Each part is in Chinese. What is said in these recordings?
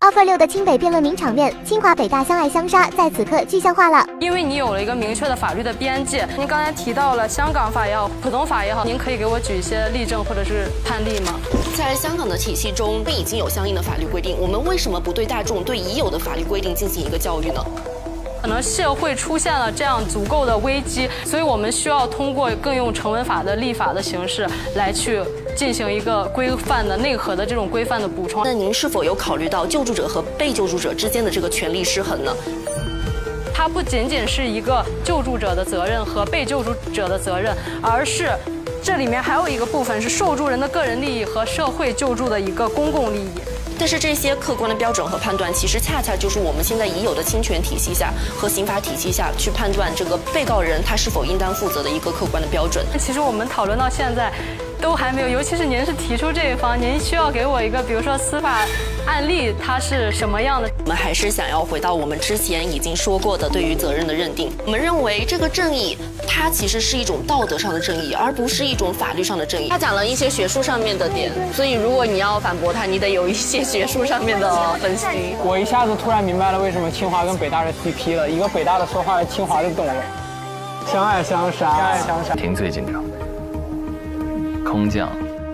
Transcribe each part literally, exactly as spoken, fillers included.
Offer 六的清北辩论名场面，清华北大相爱相杀，在此刻具象化了。 因为你有了一个明确的法律的边界，您刚才提到了香港法也好，普通法也好，您可以给我举一些例证或者是判例吗？ 在香港的体系中，已经有相应的法律规定，我们为什么不对大众对已有的法律规定进行一个教育呢？ 可能社会出现了这样足够的危机，所以我们需要通过更用成文法的立法的形式来去进行一个规范的内核的这种规范的补充。 那您是否有考虑到救助者和被救助者之间的这个权利失衡呢？ 它不仅仅是一个救助者的责任和被救助者的责任，而是这里面还有一个部分是受助人的个人利益和社会救助的一个公共利益。 但是这些客观的标准和判断，其实恰恰就是我们现在已有的侵权体系下和刑法体系下去判断这个被告人他是否应当负责的一个客观的标准。 其实我们讨论到现在，都还没有，尤其是您是提出这一方，您需要给我一个，比如说司法案例，它是什么样的？ 我们还是想要回到我们之前已经说过的对于责任的认定。我们认为这个正义，它其实是一种道德上的正义，而不是一种法律上的正义。他讲了一些学术上面的点，所以如果你要反驳他，你得有一些学术上面的分析。 我一下子突然明白了为什么清华跟北大是 C P 了，一个北大的说话，清华就懂了。相爱相杀，相爱相杀。 停最紧张，空降。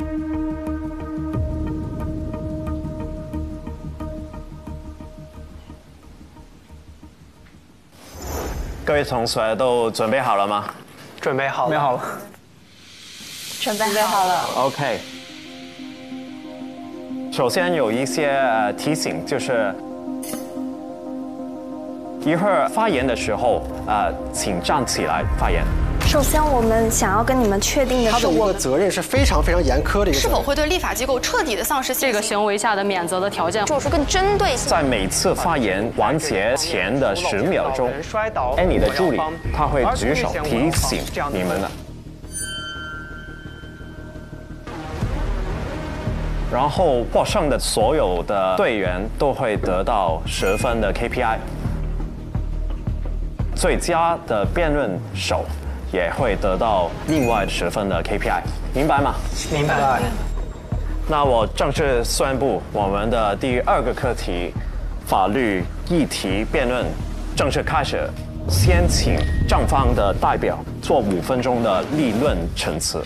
各位同学都准备好了吗？ 准备好了，准备好了， 准备好了。 OK。首先有一些呃提醒，就是一会儿发言的时候，呃，请站起来发言。 首先，我们想要跟你们确定的是， 我的责任是非常非常严苛的一个。 是否会对立法机构彻底的丧失信心？ 这个行为下的免责的条件， 做出更针对性。 在每次发言完结前的十秒钟，哎，你的助理他会举手提醒你们的。然后获胜的所有的队员都会得到十分的 K P I， 最佳的辩论手 也会得到另外十分的 K P I， 明白吗？ 明白。 那我正式宣布我们的第二个课题——法律议题辩论正式开始。先请正方的代表做五分钟的立论陈词。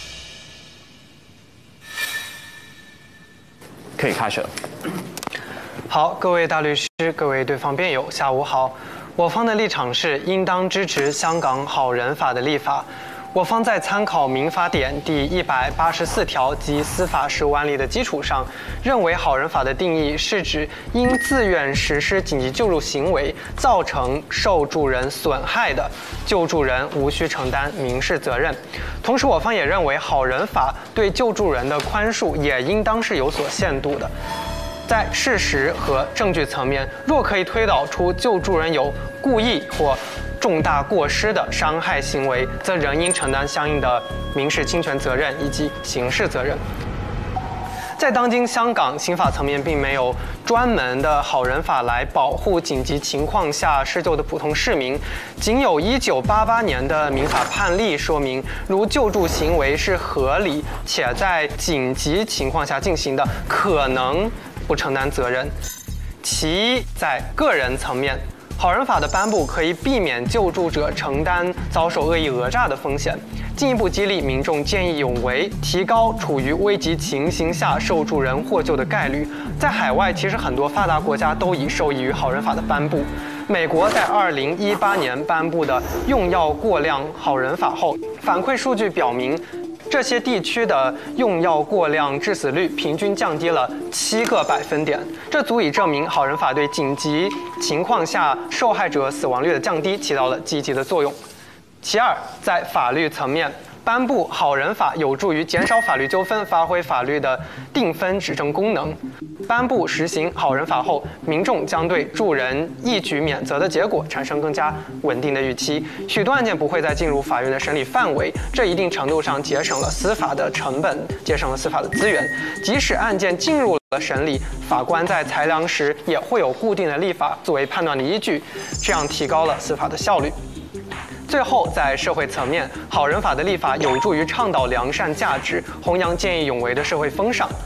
可以开始。 好，各位大律师，各位对方辩友，下午好。 我方的立场是应当支持香港好人法的立法。我方在参考民法典第一百八十四条及司法实务案例的基础上，认为好人法的定义是指因自愿实施紧急救助行为造成受助人损害的，救助人无需承担民事责任。同时，我方也认为好人法对救助人的宽恕也应当是有所限度的。 在事实和证据层面，若可以推导出救助人有故意或重大过失的伤害行为，则仍应承担相应的民事侵权责任以及刑事责任。在当今香港刑法层面，并没有专门的好人法来保护紧急情况下施救的普通市民，仅有一九八八年的民法判例说明，如救助行为是合理且在紧急情况下进行的，可能 不承担责任。其一，在个人层面，好人法的颁布可以避免救助者承担遭受恶意讹诈的风险，进一步激励民众见义勇为，提高处于危急情形下受助人获救的概率。在海外，其实很多发达国家都已受益于好人法的颁布。美国在二零一八年颁布的用药过量好人法后，反馈数据表明， 这些地区的用药过量致死率平均降低了七个百分点，这足以证明好人法对紧急情况下受害者死亡率的降低起到了积极的作用。其二，在法律层面， 颁布好人法有助于减少法律纠纷，发挥法律的定分指正功能。颁布实行好人法后，民众将对助人一举免责的结果产生更加稳定的预期，许多案件不会再进入法院的审理范围，这一定程度上节省了司法的成本，节省了司法的资源。即使案件进入了审理，法官在裁量时也会有固定的立法作为判断的依据，这样提高了司法的效率。 最后，在社会层面，好人法的立法有助于倡导良善价值，弘扬见义勇为的社会风尚。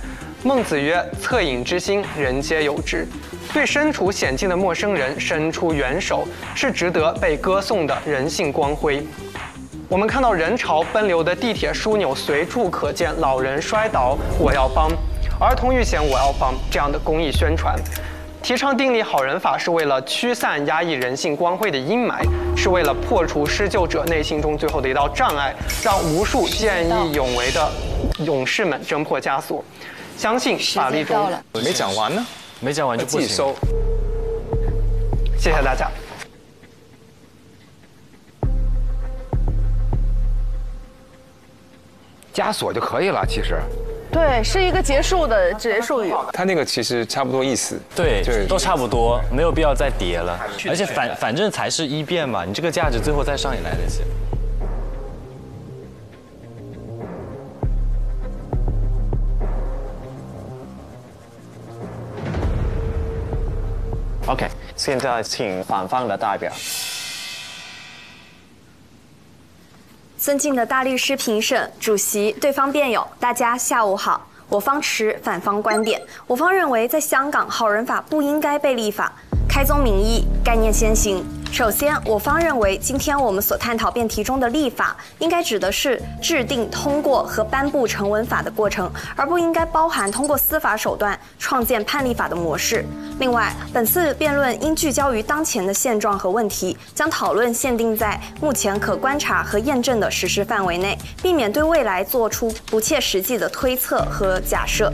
孟子曰：“恻隐之心，人皆有之。”对身处险境的陌生人伸出援手，是值得被歌颂的人性光辉。我们看到人潮奔流的地铁枢纽随处可见老人摔倒，我要帮；儿童遇险，我要帮这样的公益宣传。提倡订立好人法是为了驱散压抑人性光辉的阴霾，是为了破除施救者内心中最后的一道障碍，让无数见义勇为的勇士们挣破枷锁。相信法律中没讲完呢， 没讲完就不行。 收。 谢谢大家。 枷锁就可以了，其实。 对，是一个结束的结束语。 他那个其实差不多意思。 对，都差不多，没有必要再叠了。而且反反正才是一辩嘛，你这个价值最后再上也来得及。 OK， 现在请反方的代表。 尊敬的大律师评审、主席、对方辩友，大家下午好。我方持反方观点，我方认为在香港好人法不应该被立法，开宗明义，概念先行。首先，我方认为今天我们所探讨辩题中的立法，应该指的是制定、通过和颁布成文法的过程，而不应该包含通过司法手段创建判例法的模式。另外，本次辩论应聚焦于当前的现状和问题，将讨论限定在目前可观察和验证的实施范围内，避免对未来做出不切实际的推测和假设。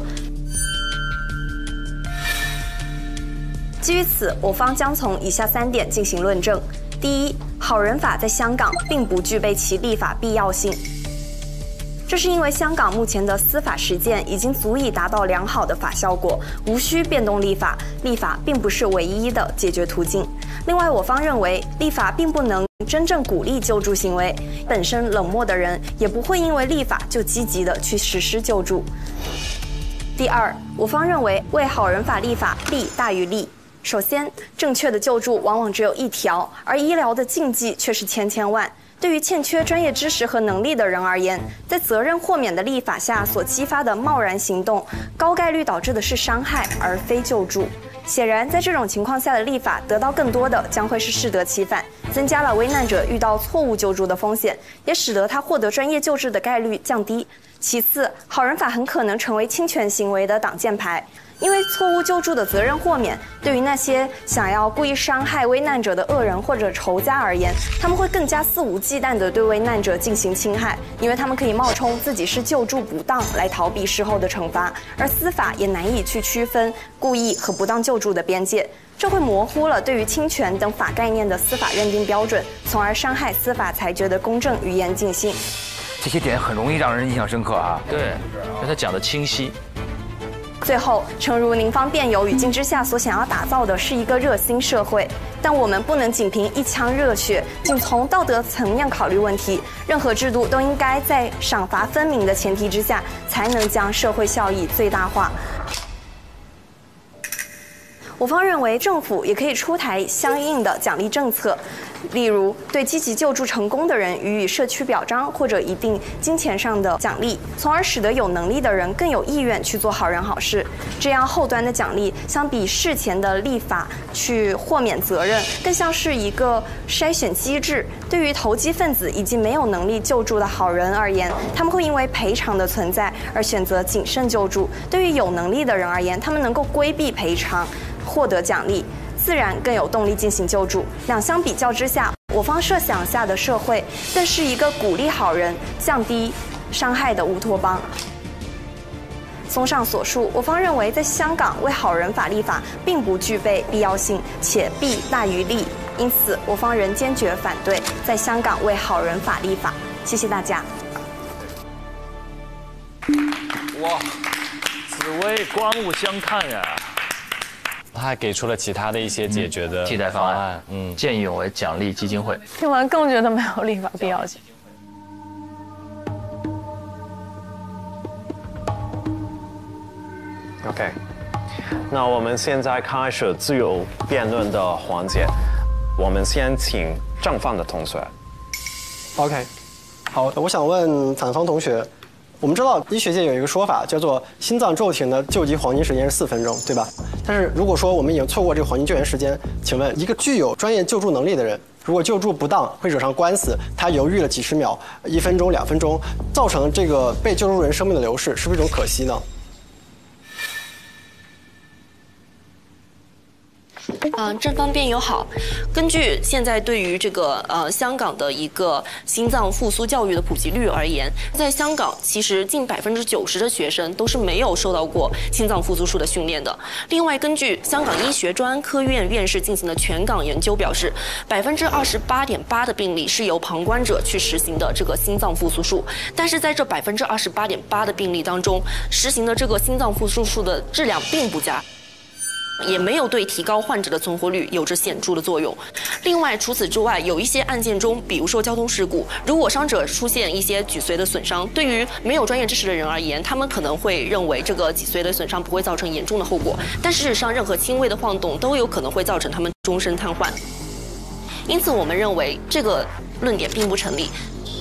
基于此，我方将从以下三点进行论证。第一，好人法在香港并不具备其立法必要性。这是因为香港目前的司法实践已经足以达到良好的法效果，无需变动立法，立法并不是唯一的解决途径。另外，我方认为立法并不能真正鼓励救助行为，本身冷漠的人也不会因为立法就积极的去实施救助。第二，我方认为为好人法立法利大于弊。首先，正确的救助往往只有一条，而医疗的禁忌却是千千万。对于欠缺专业知识和能力的人而言，在责任豁免的立法下所激发的贸然行动，高概率导致的是伤害，而非救助。显然，在这种情况下的立法得到更多的将会是适得其反，增加了危难者遇到错误救助的风险，也使得他获得专业救治的概率降低。其次，好人法很可能成为侵权行为的挡箭牌。因为错误救助的责任豁免，对于那些想要故意伤害危难者的恶人或者仇家而言，他们会更加肆无忌惮地对危难者进行侵害，因为他们可以冒充自己是救助不当来逃避事后的惩罚，而司法也难以去区分故意和不当救助的边界，这会模糊了对于侵权等法概念的司法认定标准，从而伤害司法裁决的公正与严谨性。 这些点很容易让人印象深刻啊。 对，因为他讲的清晰。 最后，诚如您方辩友语境之下所想要打造的是一个热心社会，但我们不能仅凭一腔热血，仅从道德层面考虑问题。任何制度都应该在赏罚分明的前提之下，才能将社会效益最大化。我方认为，政府也可以出台相应的奖励政策，例如对积极救助成功的人予以社区表彰或者一定金钱上的奖励，从而使得有能力的人更有意愿去做好人好事。这样后端的奖励相比事前的立法去豁免责任，更像是一个筛选机制。对于投机分子以及没有能力救助的好人而言，他们会因为赔偿的存在而选择谨慎救助；对于有能力的人而言，他们能够规避赔偿，获得奖励，自然更有动力进行救助。两相比较之下，我方设想下的社会更是一个鼓励好人、降低伤害的乌托邦。综上所述，我方认为在香港为好人法立法并不具备必要性，且弊大于利，因此我方仍坚决反对在香港为好人法立法。谢谢大家。 哇，紫薇刮目相看呀！他还给出了其他的一些解决的替代方案，嗯，见义勇为奖励基金会。 听完更觉得没有立法必要性。 OK， 那我们现在开始自由辩论的环节。我们先请正方的同学。 OK， 好，我想问反方同学， 我们知道医学界有一个说法叫做心脏骤停的救急黄金时间是四分钟，对吧？但是如果说我们已经错过这个黄金救援时间，请问一个具有专业救助能力的人，如果救助不当会惹上官司，他犹豫了几十秒、一分钟、两分钟，造成这个被救助人生命的流逝，是不是一种可惜呢？ 嗯，正方辩友好。根据现在对于这个呃香港的一个心脏复苏教育的普及率而言，在香港其实近百分之九十的学生都是没有受到过心脏复苏术的训练的。另外，根据香港医学专科院院士进行的全港研究表示，百分之二十八点八的病例是由旁观者去实行的这个心脏复苏术，但是在这百分之二十八点八的病例当中，实行的这个心脏复苏术的质量并不佳，也没有对提高患者的存活率有着显著的作用。另外，除此之外，有一些案件中，比如说交通事故，如果伤者出现一些脊髓的损伤，对于没有专业知识的人而言，他们可能会认为这个脊髓的损伤不会造成严重的后果，但事实上，任何轻微的晃动都有可能会造成他们终身瘫痪。因此，我们认为这个论点并不成立。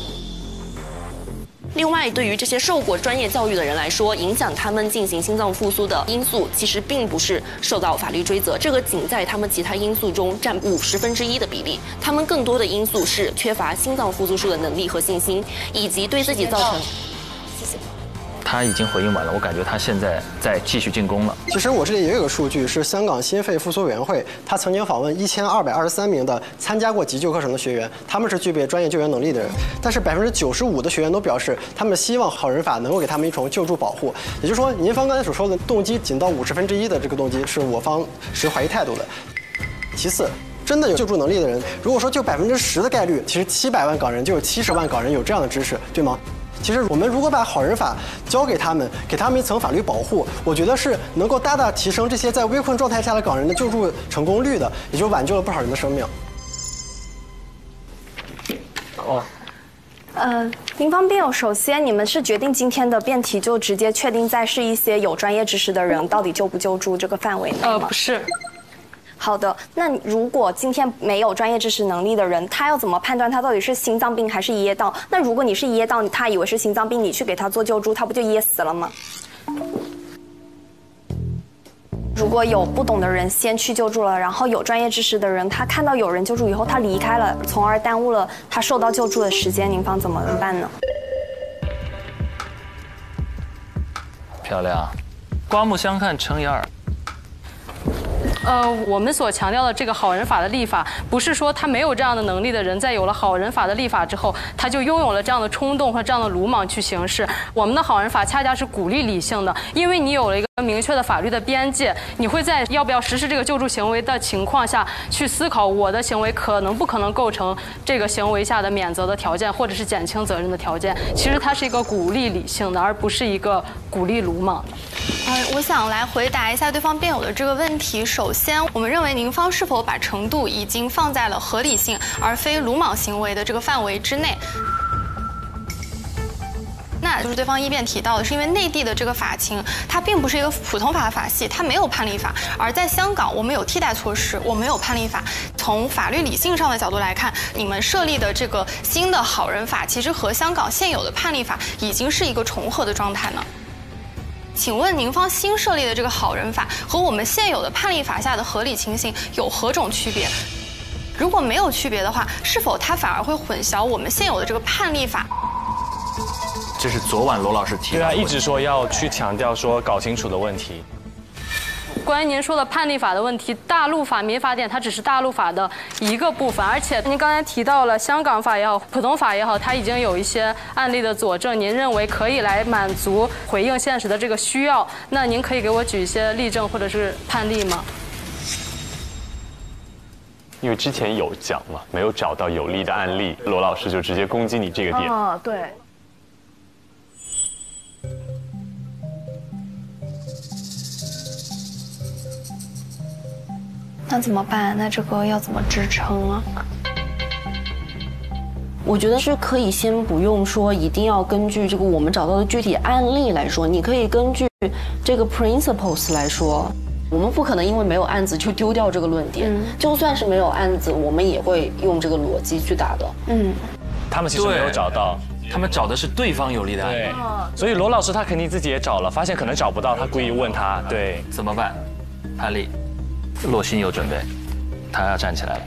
另外，对于这些受过专业教育的人来说，影响他们进行心脏复苏的因素，其实并不是受到法律追责，这个仅在他们其他因素中占五十分之一的比例。他们更多的因素是缺乏心脏复苏术的能力和信心，以及对自己造成。谢谢。 他已经回应完了，我感觉他现在在继续进攻了。 其实我这里也有个数据，是香港心肺复苏委员会，他曾经访问一千二百二十三名的参加过急救课程的学员，他们是具备专业救援能力的人，但是百分之九十五的学员都表示，他们希望好人法能够给他们一种救助保护。也就是说，您方刚才所说的动机仅到五十分之一的这个动机，是我方持怀疑态度的。其次，真的有救助能力的人，如果说就百分之十的概率，其实七百万港人就有七十万港人有这样的知识，对吗？其实我们如果把好人法交给他们，给他们一层法律保护，我觉得是能够大大提升这些在危困状态下的港人的救助成功率的，也就挽救了不少人的生命。 哦。呃，您方辩友，首先你们是决定今天的辩题就直接确定在是一些有专业知识的人到底救不救助这个范围内吗？ 呃，不是。 好的，那如果今天没有专业知识能力的人，他要怎么判断他到底是心脏病还是噎到？那如果你是噎到，他以为是心脏病，你去给他做救助，他不就噎死了吗？如果有不懂的人先去救助了，然后有专业知识的人，他看到有人救助以后，他离开了，从而耽误了他受到救助的时间，您方怎么办呢？ 漂亮，刮目相看乘以二。 呃，我们所强调的这个好人法的立法，不是说他没有这样的能力的人，在有了好人法的立法之后，他就拥有了这样的冲动和这样的鲁莽去行事。我们的好人法恰恰是鼓励理性的，因为你有了一个明确的法律的边界，你会在要不要实施这个救助行为的情况下去思考，我的行为可能不可能构成这个行为下的免责的条件，或者是减轻责任的条件。其实它是一个鼓励理性的，而不是一个鼓励鲁莽的。 呃，我想来回答一下对方辩友的这个问题。首先，我们认为您方是否把程度已经放在了合理性而非鲁莽行为的这个范围之内？那就是对方一辩提到的，是因为内地的这个法情，它并不是一个普通法的法系，它没有判例法；而在香港，我们有替代措施，我们有判例法。从法律理性上的角度来看，你们设立的这个新的好人法，其实和香港现有的判例法已经是一个重合的状态呢。请问您方新设立的这个好人法和我们现有的判例法下的合理情形有何种区别？如果没有区别的话，是否它反而会混淆我们现有的这个判例法？ 这是昨晚罗老师提的。 对啊，一直说要去强调说搞清楚的问题。 关于您说的判例法的问题，大陆法、民法典它只是大陆法的一个部分，而且您刚才提到了香港法也好，普通法也好，它已经有一些案例的佐证，您认为可以来满足回应现实的这个需要，那您可以给我举一些例证或者是判例吗？ 因为之前有讲嘛，没有找到有利的案例，罗老师就直接攻击你这个点。 啊，对。 那怎么办？那这个要怎么支撑啊？ 我觉得是可以先不用说一定要根据这个我们找到的具体案例来说，你可以根据这个 principles 来说。我们不可能因为没有案子就丢掉这个论点，嗯、就算是没有案子，我们也会用这个逻辑去打的。 嗯， 他们其实没有找到， 他们找的是对方有利的案例。 对，所以罗老师他肯定自己也找了，发现可能找不到，他故意问他，对， 怎么办？潘丽，洛心有准备，他要站起来了。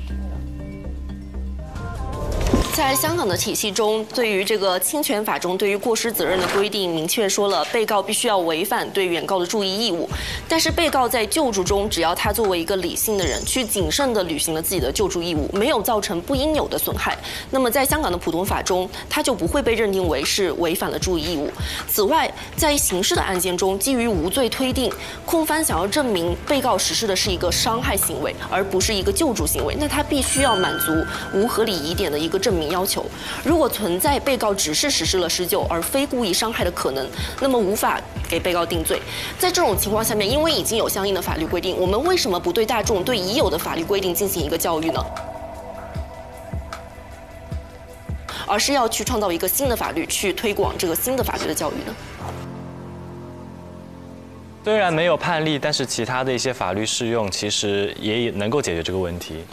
在香港的体系中，对于这个侵权法中对于过失责任的规定，明确说了被告必须要违反对原告的注意义务。但是被告在救助中，只要他作为一个理性的人，去谨慎地履行了自己的救助义务，没有造成不应有的损害，那么在香港的普通法中，他就不会被认定为是违反了注意义务。此外，在刑事的案件中，基于无罪推定，控方想要证明被告实施的是一个伤害行为，而不是一个救助行为，那他必须要满足无合理疑点的一个证明要求。如果存在被告只是实施了施救而非故意伤害的可能，那么无法给被告定罪。在这种情况下面，因为已经有相应的法律规定，我们为什么不对大众对已有的法律规定进行一个教育呢？而是要去创造一个新的法律，去推广这个新的法律的教育呢？ 虽然没有判例，但是其他的一些法律适用，其实也能够解决这个问题。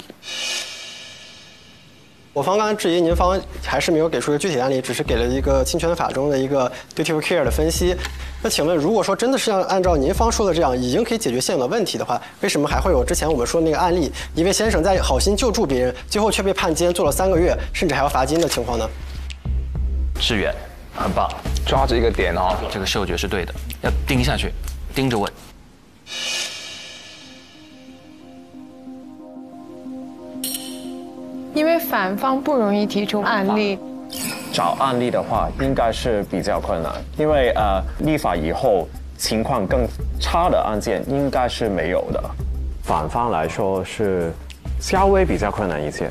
我方刚才质疑您方还是没有给出一个具体案例，只是给了一个侵权法中的一个 duty of care 的分析。那请问，如果说真的是要按照您方说的这样，已经可以解决现有的问题的话，为什么还会有之前我们说的那个案例，一位先生在好心救助别人，最后却被判监坐了三个月，甚至还要罚金的情况呢？ 志远，很棒， 抓着一个点哦， 这个嗅觉是对的，要盯下去，盯着问。 因为反方不容易提出案例， 找案例的话应该是比较困难，因为呃立法以后情况更差的案件应该是没有的。反方来说是稍微比较困难一些。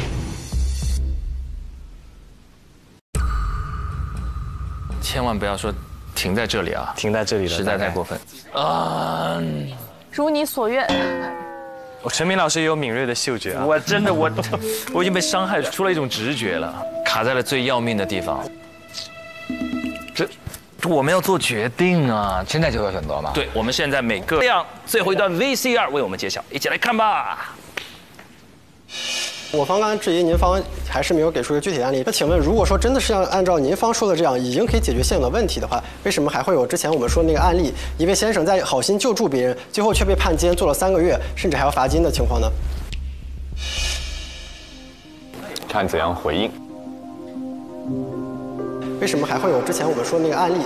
千万不要说停在这里啊， 停在这里了， 实在太过分啊！ 如你所愿。 我陈明老师也有敏锐的嗅觉啊！ 我真的我我已经被伤害出了一种直觉了，卡在了最要命的地方。这我们要做决定啊！ 现在就要选择吗？ 对，我们现在每个这样最后一段 V C R 为我们揭晓，一起来看吧。 我方刚才质疑您方还是没有给出一个具体案例。那请问，如果说真的是要按照您方说的这样，已经可以解决现有的问题的话，为什么还会有之前我们说的那个案例，一位先生在好心救助别人，最后却被判监坐了三个月，甚至还要罚金的情况呢？ 看怎样回应。 为什么还会有之前我们说的那个案例？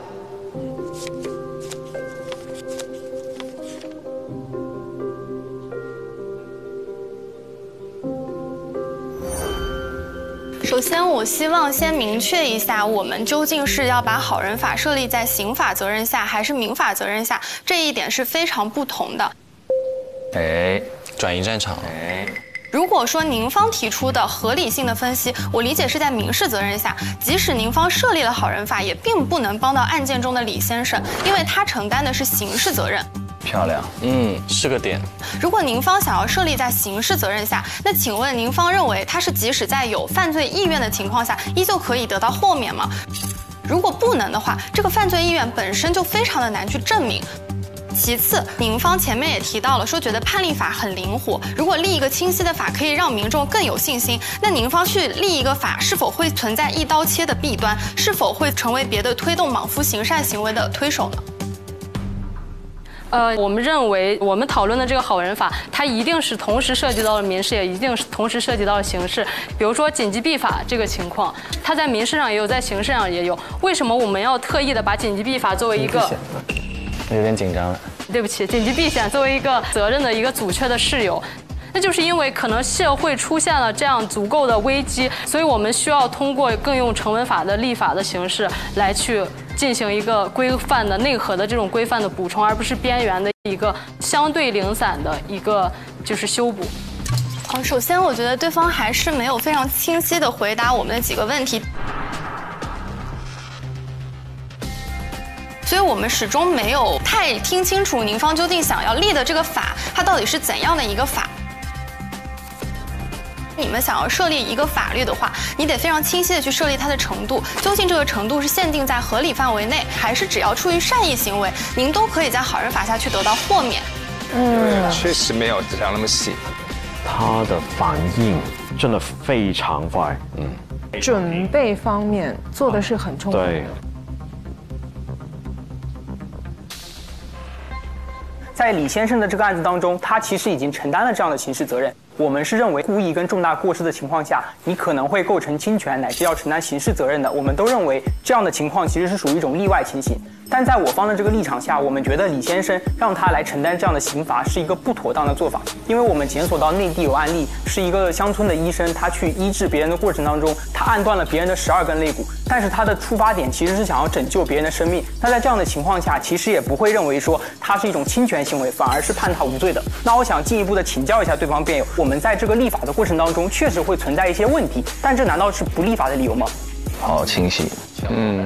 首先，我希望先明确一下，我们究竟是要把好人法设立在刑法责任下，还是民法责任下，这一点是非常不同的。 哎，转移战场。哎， 如果说您方提出的合理性的分析，我理解是在民事责任下，即使您方设立了好人法，也并不能帮到案件中的李先生，因为他承担的是刑事责任。 漂亮，嗯，是个点。 如果您方想要设立在刑事责任下，那请问您方认为他是即使在有犯罪意愿的情况下，依旧可以得到豁免吗？如果不能的话，这个犯罪意愿本身就非常的难去证明。其次，您方前面也提到了，说觉得判例法很灵活，如果立一个清晰的法可以让民众更有信心，那您方去立一个法是否会存在一刀切的弊端？是否会成为别的推动莽夫行善行为的推手呢？ 呃，我们认为我们讨论的这个好人法，它一定是同时涉及到了民事，也一定是同时涉及到了刑事。比如说紧急避法这个情况，它在民事上也有，在刑事上也有。为什么我们要特意的把紧急避法作为一个？ 有点紧张了。 对不起，紧急避险作为一个责任的一个阻却的事由。那就是因为可能社会出现了这样足够的危机，所以我们需要通过更用成文法的立法的形式来去进行一个规范的内核的这种规范的补充，而不是边缘的一个相对零散的一个就是修补。 好，首先我觉得对方还是没有非常清晰的回答我们的几个问题。所以我们始终没有太听清楚您方究竟想要立的这个法，它到底是怎样的一个法。你们想要设立一个法律的话，你得非常清晰的去设立它的程度，究竟这个程度是限定在合理范围内，还是只要出于善意行为，您都可以在好人法下去得到豁免。 嗯，确实没有讲那么细。 他的反应真的非常快，嗯， 准备方面做的是很充分。 对。 在李先生的这个案子当中，他其实已经承担了这样的刑事责任。我们是认为故意跟重大过失的情况下，你可能会构成侵权，乃至要承担刑事责任的。我们都认为这样的情况其实是属于一种例外情形。但在我方的这个立场下，我们觉得李先生让他来承担这样的刑罚是一个不妥当的做法，因为我们检索到内地有案例，是一个乡村的医生，他去医治别人的过程当中，他按断了别人的十二根肋骨，但是他的出发点其实是想要拯救别人的生命。那在这样的情况下，其实也不会认为说他是一种侵权行为，反而是判他无罪的。那我想进一步的请教一下对方辩友，我们在这个立法的过程当中确实会存在一些问题，但这难道是不立法的理由吗？ 好清晰，嗯。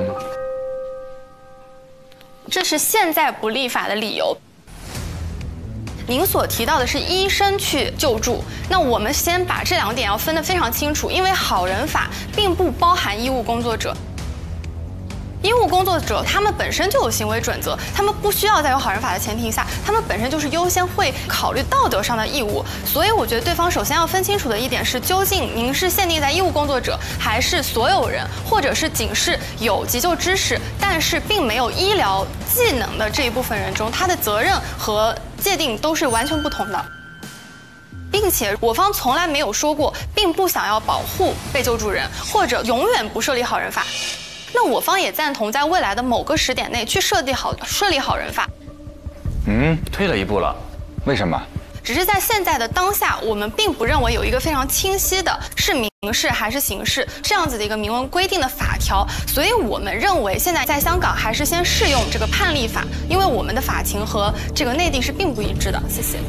这是现在不立法的理由。您所提到的是医生去救助，那我们先把这两点要分得非常清楚，因为好人法并不包含医务工作者。医务工作者他们本身就有行为准则，他们不需要在有好人法的前提下，他们本身就是优先会考虑道德上的义务。所以我觉得对方首先要分清楚的一点是，究竟您是限定在医务工作者，还是所有人，或者是仅是有急救知识但是并没有医疗技能的这一部分人中，他的责任和界定都是完全不同的。并且我方从来没有说过并不想要保护被救助人，或者永远不设立好人法。那我方也赞同在未来的某个时点内去设立好设立好人法。 嗯，退了一步了， 为什么？ 只是在现在的当下，我们并不认为有一个非常清晰的是民事还是刑事这样子的一个明文规定的法条，所以我们认为现在在香港还是先适用这个判例法，因为我们的法情和这个内地是并不一致的。谢谢。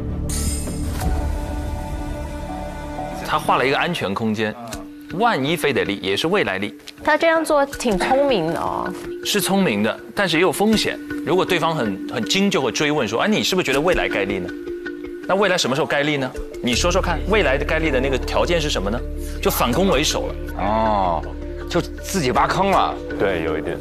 他画了一个安全空间。万一非得立，也是未来立。 他这样做挺聪明的哦， 是聪明的，但是也有风险。如果对方很很精，就会追问说：“哎，你是不是觉得未来该立呢？那未来什么时候该立呢？你说说看，未来的该立的那个条件是什么呢？”就反攻为守了。 哦，就自己挖坑了。 对，有一点。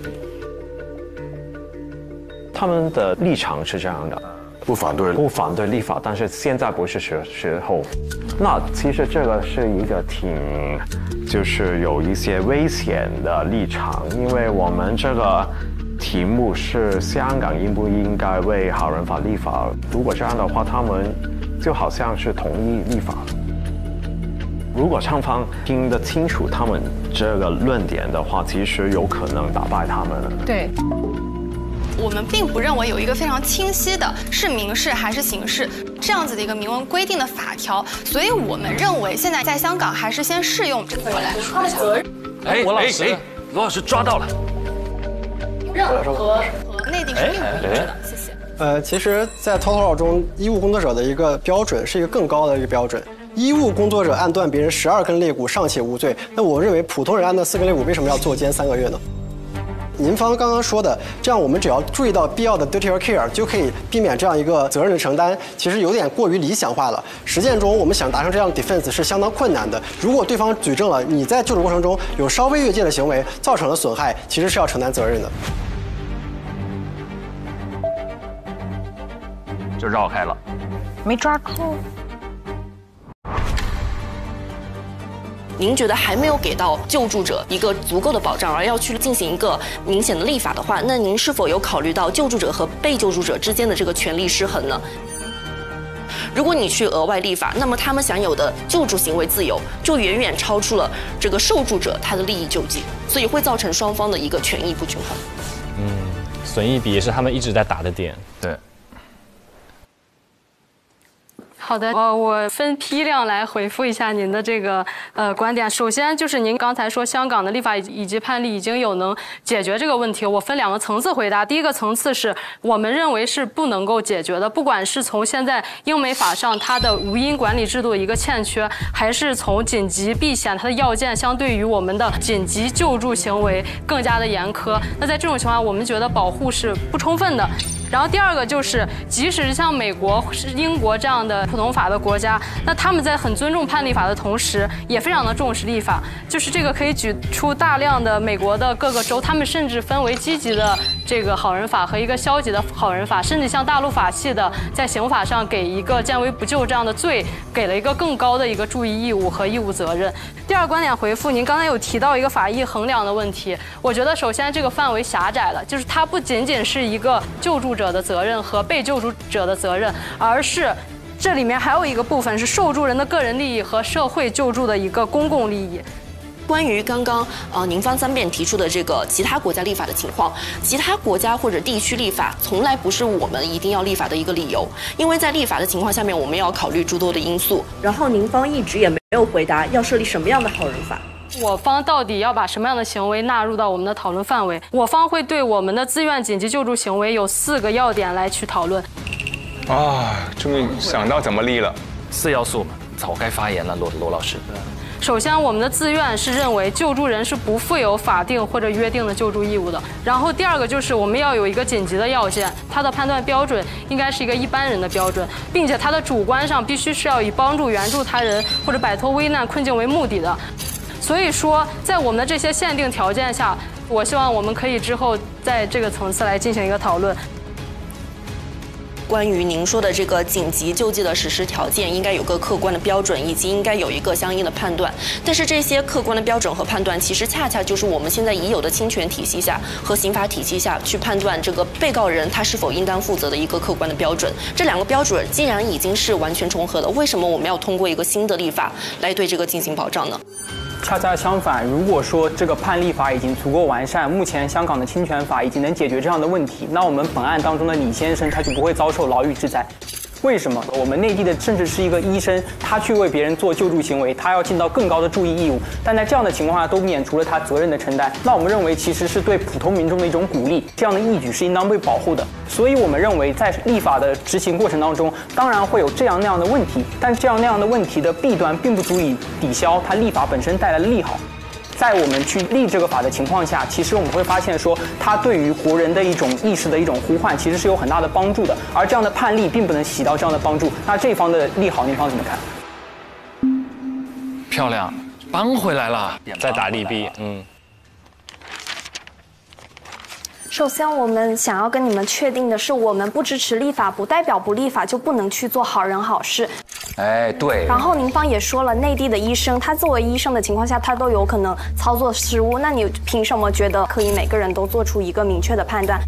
他们的立场是这样的。 不反对， 不反对立法，但是现在不是时时候。那其实这个是一个挺，就是有一些危险的立场，因为我们这个题目是香港应不应该为好人法立法？如果这样的话，他们就好像是同意立法。如果上方听得清楚他们这个论点的话，其实有可能打败他们。 对。 我们并不认为有一个非常清晰的是民事还是刑事这样子的一个明文规定的法条，所以我们认为现在在香港还是先适用这个来说一下。 哎，罗老师，哎，罗老师抓到了。 和和内地是并不一致的，谢谢。 呃，其实，在 Total Law 中，医务工作者的一个标准是一个更高的一个标准。医务工作者按断别人十二根肋骨尚且无罪，那我认为普通人按断四根肋骨为什么要坐监三个月呢？您方刚刚说的，这样我们只要注意到必要的 duty or care 就可以避免这样一个责任的承担，其实有点过于理想化了。实践中，我们想达成这样的 defense 是相当困难的。如果对方举证了你在救助过程中有稍微越界的行为，造成了损害，其实是要承担责任的。 就绕开了， 没抓住。 您觉得还没有给到救助者一个足够的保障，而要去进行一个明显的立法的话，那您是否有考虑到救助者和被救助者之间的这个权利失衡呢？如果你去额外立法，那么他们享有的救助行为自由就远远超出了这个受助者他的利益救济，所以会造成双方的一个权益不均衡。 嗯，损益比也是他们一直在打的点。 对。 好的，呃，我分批量来回复一下您的这个呃观点。首先就是您刚才说香港的立法以及判例已经有能解决这个问题，我分两个层次回答。第一个层次是我们认为是不能够解决的，不管是从现在英美法上它的无因管理制度的一个欠缺，还是从紧急避险它的要件相对于我们的紧急救助行为更加的严苛。那在这种情况下，我们觉得保护是不充分的。然后第二个就是，即使是像美国、英国这样的普通法的国家，那他们在很尊重判例法的同时，也非常的重视立法。就是这个可以举出大量的美国的各个州，他们甚至分为积极的这个好人法和一个消极的好人法，甚至像大陆法系的在刑法上给一个见微不救这样的罪，给了一个更高的一个注意义务和义务责任。第二观点回复，您刚才有提到一个法益衡量的问题，我觉得首先这个范围狭窄了，就是它不仅仅是一个救助者的责任和被救助者的责任，而是这里面还有一个部分是受助人的个人利益和社会救助的一个公共利益。 关于刚刚呃您方三辩提出的这个其他国家立法的情况，其他国家或者地区立法从来不是我们一定要立法的一个理由，因为在立法的情况下面，我们要考虑诸多的因素。 然后您方一直也没有回答要设立什么样的好人法。 我方到底要把什么样的行为纳入到我们的讨论范围？我方会对我们的自愿紧急救助行为有四个要点来去讨论。 啊，终于想到怎么立了。 四要素嘛，早该发言了，罗罗老师。 首先，我们的自愿是认为救助人是不负有法定或者约定的救助义务的。然后第二个就是我们要有一个紧急的要件，它的判断标准应该是一个一般人的标准，并且它的主观上必须是要以帮助援助他人或者摆脱危难困境为目的的。所以说，在我们的这些限定条件下，我希望我们可以之后在这个层次来进行一个讨论。 关于您说的这个紧急救济的实施条件，应该有个客观的标准，以及应该有一个相应的判断。但是这些客观的标准和判断，其实恰恰就是我们现在已有的侵权体系下和刑法体系下去判断这个被告人他是否应当负责的一个客观的标准。这两个标准既然已经是完全重合的，为什么我们要通过一个新的立法来对这个进行保障呢？ 恰恰相反，如果说这个判例法已经足够完善，目前香港的侵权法已经能解决这样的问题，那我们本案当中的李先生他就不会遭受牢狱之灾。为什么？我们内地的甚至是一个医生，他去为别人做救助行为，他要尽到更高的注意义务，但在这样的情况下都免除了他责任的承担。那我们认为其实是对普通民众的一种鼓励，这样的义举是应当被保护的。所以我们认为在立法的执行过程当中，当然会有这样那样的问题，但这样那样的问题的弊端并不足以抵消它立法本身带来的利好。在我们去立这个法的情况下，其实我们会发现说，它对于国人的一种意识的一种呼唤，其实是有很大的帮助的。而这样的判例并不能起到这样的帮助。那这一方的利好，您方怎么看？ 漂亮，帮回来了， 再打利弊，嗯。 首先，我们想要跟你们确定的是，我们不支持立法，不代表不立法就不能去做好人好事。 哎，对。 然后您方也说了，内地的医生，他作为医生的情况下，他都有可能操作失误。那你凭什么觉得可以每个人都做出一个明确的判断？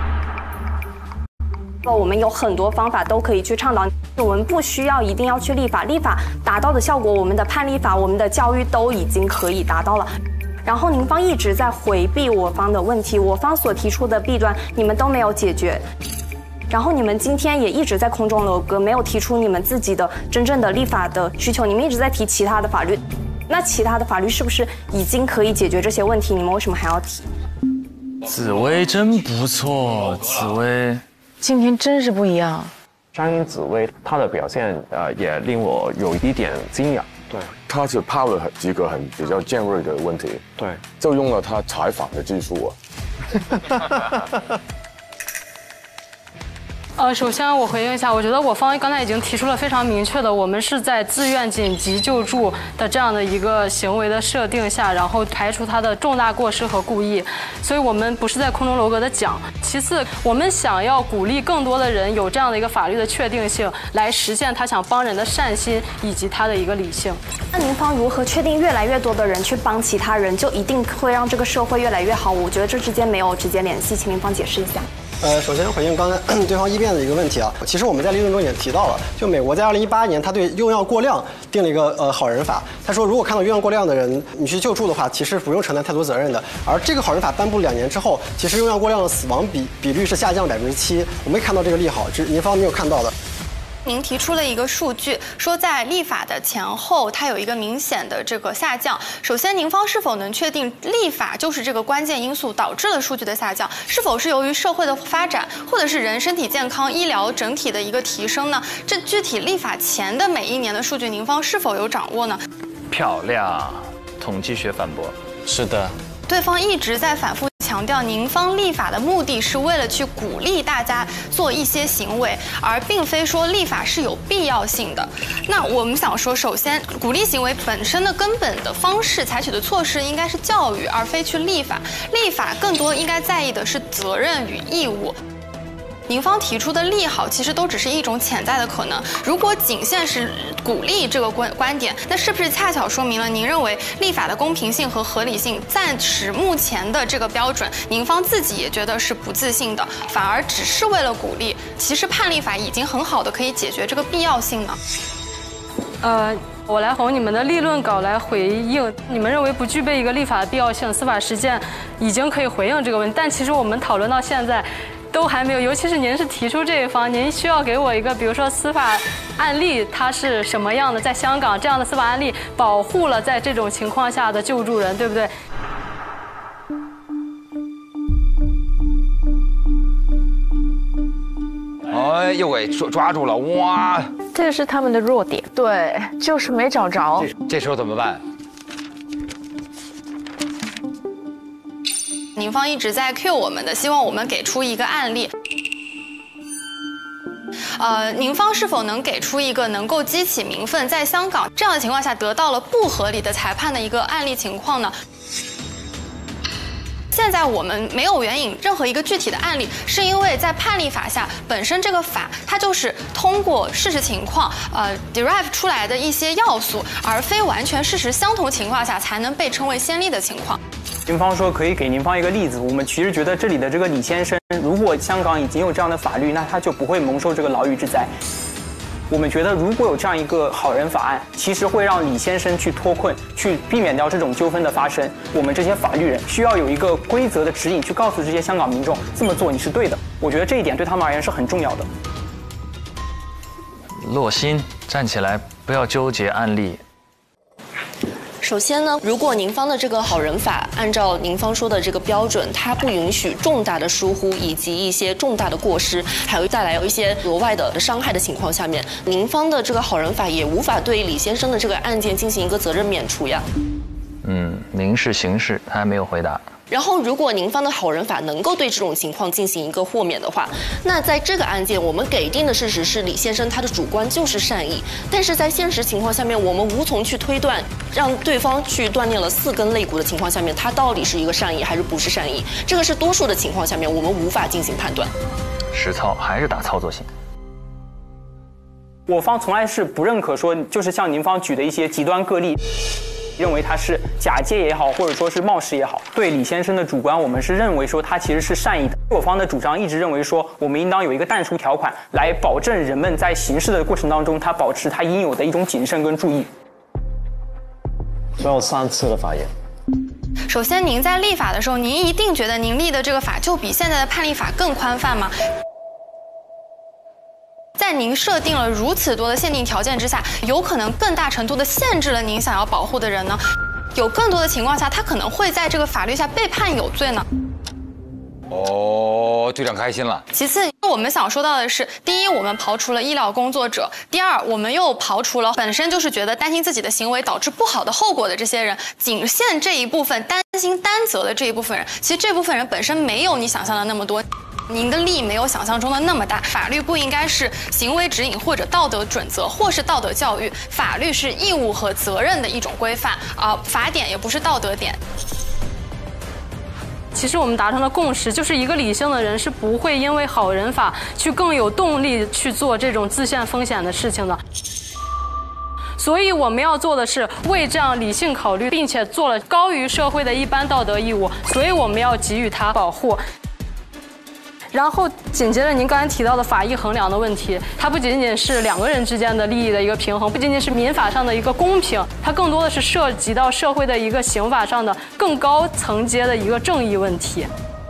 我们有很多方法都可以去倡导，我们不需要一定要去立法，立法达到的效果，我们的判例法、我们的教育都已经可以达到了。然后您方一直在回避我方的问题，我方所提出的弊端你们都没有解决。然后你们今天也一直在空中楼阁，没有提出你们自己的真正的立法的需求，你们一直在提其他的法律。那其他的法律是不是已经可以解决这些问题？你们为什么还要提？ 紫薇真不错，紫薇今天真是不一样。 张英紫薇她的表现呃也令我有一点惊讶。 对，他只抛了几个很比较尖锐的问题， 对， 就用了他采访的技术啊。 呃，首先我回应一下，我觉得我方刚才已经提出了非常明确的，我们是在自愿紧急救助的这样的一个行为的设定下，然后排除它的重大过失和故意，所以我们不是在空中楼阁的讲。其次，我们想要鼓励更多的人有这样的一个法律的确定性，来实现他想帮人的善心以及他的一个理性。 那您方如何确定越来越多的人去帮其他人，就一定会让这个社会越来越好？我觉得这之间没有直接联系，请您方解释一下。 呃，首先回应刚才对方一辩的一个问题啊，其实我们在理论中也提到了，就美国在二零一八年，他对用药过量定了一个呃好人法，他说如果看到用药过量的人，你去救助的话，其实不用承担太多责任的。而这个好人法颁布两年之后，其实用药过量的死亡比比率是下降百分之七，我没看到这个利好，这您方没有看到的。 您提出了一个数据，说在立法的前后，它有一个明显的这个下降。首先，您方是否能确定立法就是这个关键因素导致了数据的下降？是否是由于社会的发展，或者是人身体健康、医疗整体的一个提升呢？这具体立法前的每一年的数据，您方是否有掌握呢？ 漂亮，统计学反驳。 是的。 对方一直在反复强强调，您方立法的目的是为了去鼓励大家做一些行为，而并非说立法是有必要性的。那我们想说，首先，鼓励行为本身的根本的方式采取的措施应该是教育，而非去立法。立法更多应该在意的是责任与义务。您方提出的利好，其实都只是一种潜在的可能。如果仅限是鼓励这个观观点，那是不是恰巧说明了您认为立法的公平性和合理性，暂时目前的这个标准，您方自己也觉得是不自信的，反而只是为了鼓励，其实判例法已经很好的可以解决这个必要性呢？ 呃。我来从你们的立论稿来回应，你们认为不具备一个立法的必要性，司法实践已经可以回应这个问题。但其实我们讨论到现在，都还没有，尤其是您是提出这一方，您需要给我一个，比如说司法案例它是什么样的，在香港这样的司法案例保护了在这种情况下的救助人，对不对？ 哎，又给抓抓住了，哇！ 这个是他们的弱点，对，就是没找着。 这, 这时候怎么办？ 您方一直在 cue 我们的，希望我们给出一个案例。呃，您方是否能给出一个能够激起民愤，在香港这样的情况下得到了不合理的裁判的一个案例情况呢？现在我们没有援引任何一个具体的案例，是因为在判例法下，本身这个法它就是通过事实情况呃 derive 出来的一些要素，而非完全事实相同情况下才能被称为先例的情况。 您方说可以给您方一个例子，我们其实觉得这里的这个李先生，如果香港已经有这样的法律，那他就不会蒙受这个牢狱之灾。我们觉得，如果有这样一个好人法案，其实会让李先生去脱困，去避免掉这种纠纷的发生。我们这些法律人需要有一个规则的指引，去告诉这些香港民众，这么做你是对的。我觉得这一点对他们而言是很重要的。 洛心，站起来，不要纠结案例。 首先呢，如果您方的这个好人法按照您方说的这个标准，它不允许重大的疏忽以及一些重大的过失，还有带来一些额外的伤害的情况下面，您方的这个好人法也无法对李先生的这个案件进行一个责任免除呀。 嗯，民事刑事，他还没有回答。 然后，如果您方的好人法能够对这种情况进行一个豁免的话，那在这个案件我们给定的事实是李先生他的主观就是善意，但是在现实情况下面，我们无从去推断，让对方去断裂了四根肋骨的情况下面，他到底是一个善意还是不是善意，这个是多数的情况下面我们无法进行判断。 实操还是打操作性。 我方从来是不认可说，就是像您方举的一些极端个例。认为他是假借也好，或者说是冒失也好，对李先生的主观，我们是认为说他其实是善意的。我方的主张一直认为说，我们应当有一个但书条款，来保证人们在行事的过程当中，他保持他应有的一种谨慎跟注意。 最后三次的发言。 首先，您在立法的时候，您一定觉得您立的这个法就比现在的判例法更宽泛吗？在您设定了如此多的限定条件之下，有可能更大程度的限制了您想要保护的人呢？有更多的情况下，他可能会在这个法律下被判有罪呢？ 哦，队长开心了。 其次，我们想说到的是，第一，我们刨除了医疗工作者；第二，我们又刨除了本身就是觉得担心自己的行为导致不好的后果的这些人，仅限这一部分担心担责的这一部分人。其实这部分人本身没有你想象的那么多。您的力没有想象中的那么大，法律不应该是行为指引或者道德准则，或是道德教育，法律是义务和责任的一种规范啊、呃，法典也不是道德典。 其实我们达成了共识，就是一个理性的人是不会因为好人法去更有动力去做这种自陷风险的事情的。所以我们要做的是为这样理性考虑，并且做了高于社会的一般道德义务，所以我们要给予他保护。然后紧接着您刚才提到的法益衡量的问题，它不仅仅是两个人之间的利益的一个平衡，不仅仅是民法上的一个公平，它更多的是涉及到社会的一个刑法上的更高层阶的一个正义问题。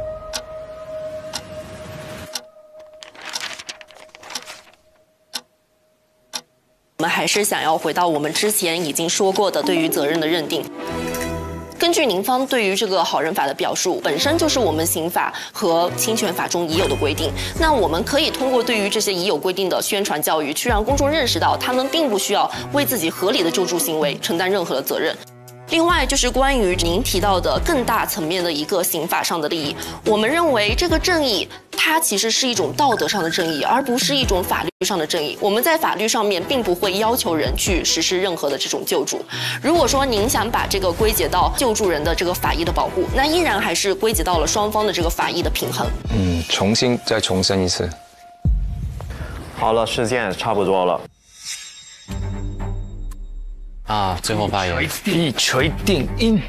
我们还是想要回到我们之前已经说过的对于责任的认定。根据您方对于这个好人法的表述，本身就是我们刑法和侵权法中已有的规定。那我们可以通过对于这些已有规定的宣传教育，去让公众认识到，他们并不需要为自己合理的救助行为承担任何的责任。 另外就是关于您提到的更大层面的一个刑法上的利益，我们认为这个正义它其实是一种道德上的正义，而不是一种法律上的正义。我们在法律上面并不会要求人去实施任何的这种救助。如果说您想把这个归结到救助人的这个法益的保护，那依然还是归结到了双方的这个法益的平衡。 嗯，重新再重申一次。 好了，时间差不多了。 啊，最后发言，一锤定音。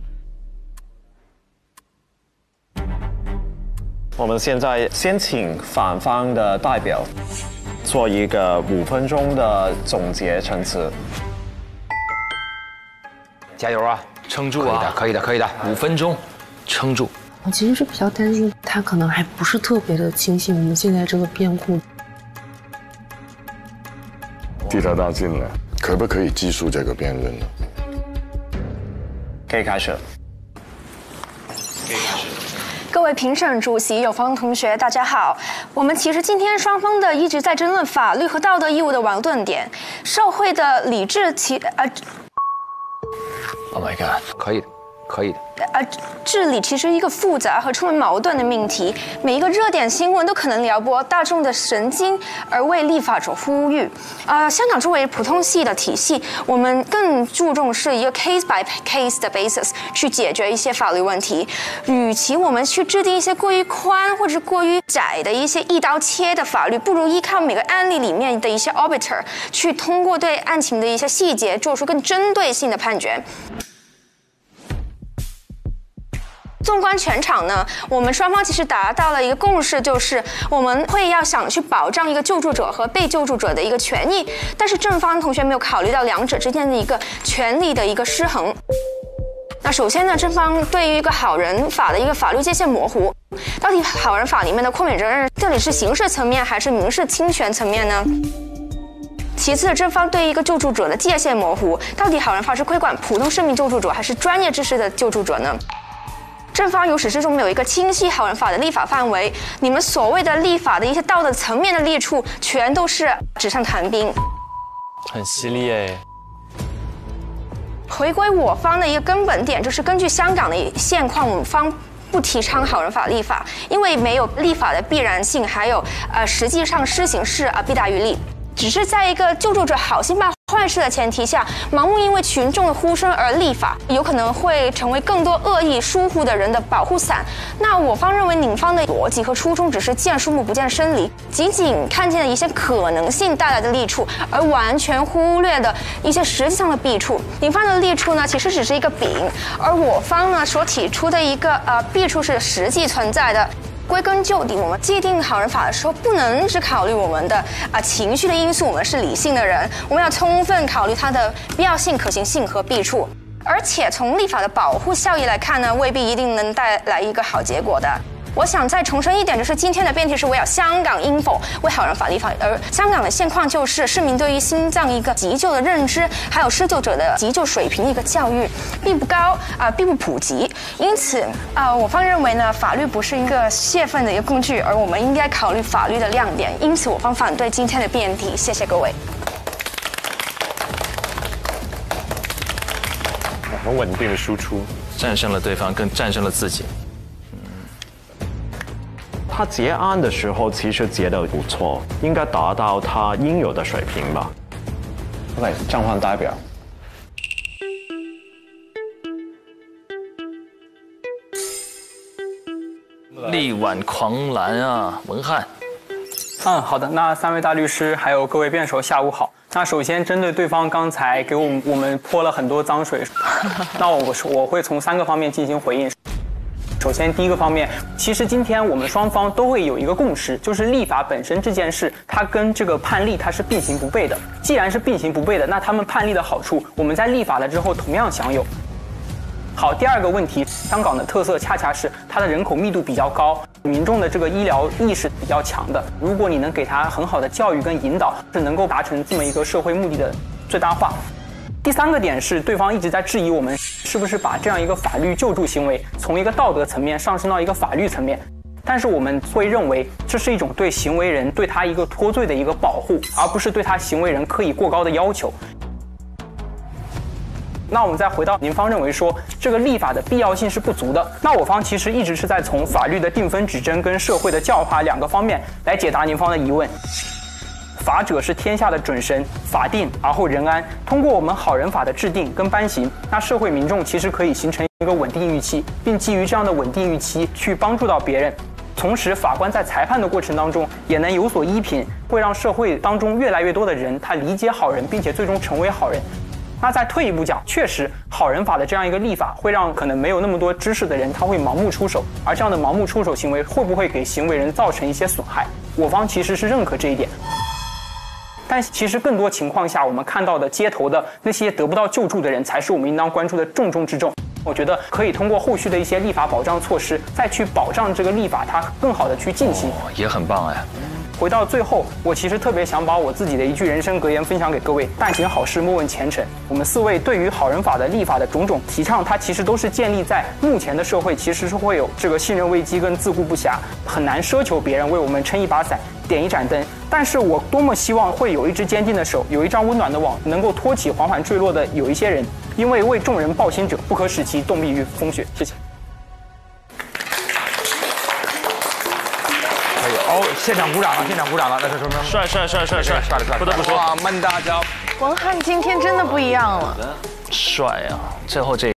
我们现在先请反方的代表做一个五分钟的总结陈词。 加油啊！ 撑住啊！ 可以的，可以的，可以的。 五分钟，撑住。 我其实是比较担心他可能还不是特别的清醒我们现在这个辩护。 替他大进了，可不可以继续这个辩论呢？ 可以开始。 各位评审、主席、有方同学，大家好。我们其实今天双方的一直在争论法律和道德义务的矛盾点，社会的理智其呃。 Oh my god！ 可以的，可以的。 呃，治理其实一个复杂和充满矛盾的命题，每一个热点新闻都可能撩拨大众的神经，而为立法者呼吁。呃，香港作为普通系的体系，我们更注重是一个 case by case 的 basis 去解决一些法律问题。与其我们去制定一些过于宽或者过于窄的一些一刀切的法律，不如依靠每个案例里面的一些 arbiter 去通过对案情的一些细节做出更针对性的判决。纵观全场呢，我们双方其实达到了一个共识，就是我们会要想去保障一个救助者和被救助者的一个权益，但是正方同学没有考虑到两者之间的一个权利的一个失衡。那首先呢，正方对于一个好人法的一个法律界限模糊，到底好人法里面的豁免责任到底是刑事层面还是民事侵权层面呢？其次，正方对一个救助者的界限模糊，到底好人法是规管普通市民救助者还是专业知识的救助者呢？正方由始至终没有一个清晰好人法的立法范围，你们所谓的立法的一些道德层面的利处，全都是纸上谈兵。 很犀利哎。 回归我方的一个根本点，就是根据香港的现况，我们方不提倡好人法立法，因为没有立法的必然性，还有呃实际上施行是啊弊大于利。只是在一个救助者好心办坏事的前提下，盲目因为群众的呼声而立法，有可能会成为更多恶意疏忽的人的保护伞。那我方认为，您方的逻辑和初衷只是见树木不见森林，仅仅看见了一些可能性带来的利处，而完全忽略的一些实际上的弊处。您方的利处呢，其实只是一个饼，而我方呢所提出的一个呃弊处是实际存在的。归根究底，我们界定好人法的时候，不能只考虑我们的啊、呃、情绪的因素，我们是理性的人，我们要充分考虑它的必要性、可行性和弊处。而且从立法的保护效益来看呢，未必一定能带来一个好结果的。我想再重申一点，就是今天的辩题是围绕香港应否为好人法立法，而香港的现况就是市民对于心脏一个急救的认知，还有施救者的急救水平的一个教育并不高啊、呃，并不普及。因此啊、呃，我方认为呢，法律不是一个泄愤的一个工具，而我们应该考虑法律的亮点。因此，我方反对今天的辩题。谢谢各位。 很稳定的输出， 战胜了对方，更战胜了自己。 他结案的时候其实结得不错，应该达到他应有的水平吧。OK， 正方代表。 力挽狂澜啊，文翰。 嗯，好的。那三位大律师还有各位辩手，下午好。那首先针对对方刚才给我们我们泼了很多脏水，那我我会从三个方面进行回应。首先，第一个方面，其实今天我们双方都会有一个共识，就是立法本身这件事，它跟这个判例它是并行不悖的。既然是并行不悖的，那他们判例的好处，我们在立法了之后同样享有。好，第二个问题，香港的特色恰恰是它的人口密度比较高，民众的这个医疗意识比较强的。如果你能给他很好的教育跟引导，是能够达成这么一个社会目的的最大化。第三个点是，对方一直在质疑我们是不是把这样一个法律救助行为从一个道德层面上升到一个法律层面，但是我们会认为这是一种对行为人对他一个脱罪的一个保护，而不是对他行为人刻意过高的要求。 那我们再回到您方认为说这个立法的必要性是不足的，那我方其实一直是在从法律的定分指针跟社会的教化两个方面来解答您方的疑问。法者是天下的准绳，法定而后人安。通过我们好人法的制定跟颁行，那社会民众其实可以形成一个稳定预期，并基于这样的稳定预期去帮助到别人。同时，法官在裁判的过程当中也能有所依凭，会让社会当中越来越多的人他理解好人，并且最终成为好人。那再退一步讲，确实好人法的这样一个立法会让可能没有那么多知识的人他会盲目出手，而这样的盲目出手行为会不会给行为人造成一些损害？我方其实是认可这一点。但其实更多情况下，我们看到的街头的那些得不到救助的人，才是我们应当关注的重中之重。我觉得可以通过后续的一些立法保障措施，再去保障这个立法它更好的去进行， 哦、也很棒哎。 回到最后，我其实特别想把我自己的一句人生格言分享给各位：但行好事，莫问前程。我们四位对于好人法的立法的种种提倡，它其实都是建立在目前的社会其实是会有这个信任危机跟自顾不暇，很难奢求别人为我们撑一把伞、点一盏灯。但是我多么希望会有一只坚定的手，有一张温暖的网，能够托起缓缓坠落的有一些人，因为为众人抱薪者，不可使其冻毙于风雪。谢谢。 哦，现场鼓掌了，现场鼓掌了，那是说明帅帅帅帅帅帅帅， 不得不说， 哇，闷大家。 文翰今天真的不一样了， 帅啊！最后这。